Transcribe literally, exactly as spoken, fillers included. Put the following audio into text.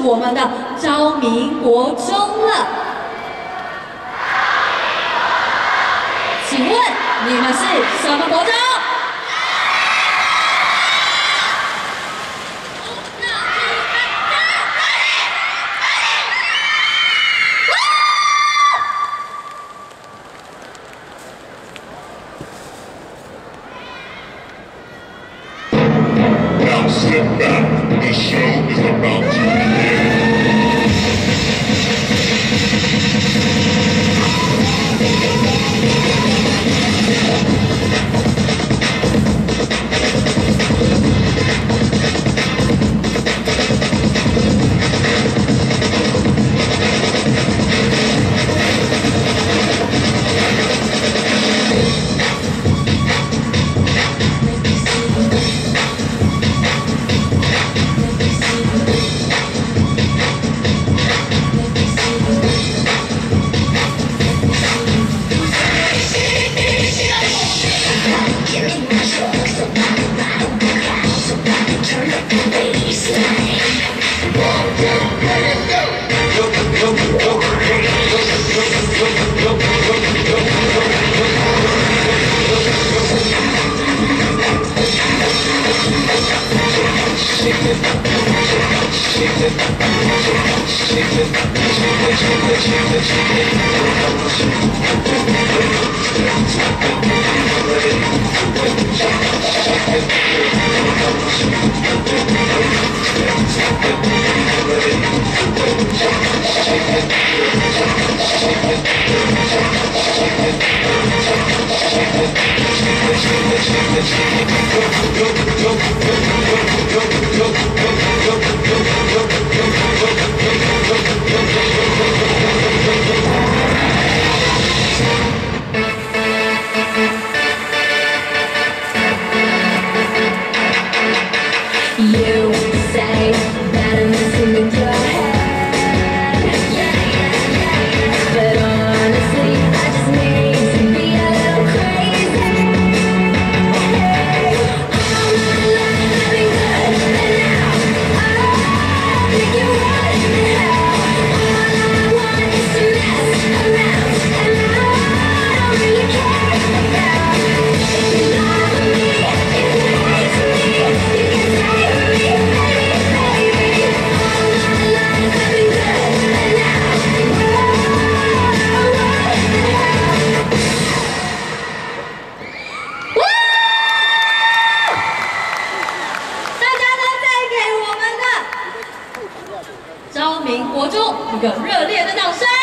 我们的昭明国中了。请问你们是什么国中？ Step back, the show is about to begin. You say that I'm messing with your head, yeah, yeah, yeah. But honestly, I just need to be a little crazy. All my life I've been good, and now I make you run to hell. All I want is to mess around, and I don't really care about if you love me, if you hate me, you can say. 昭明国中一个热烈的掌声！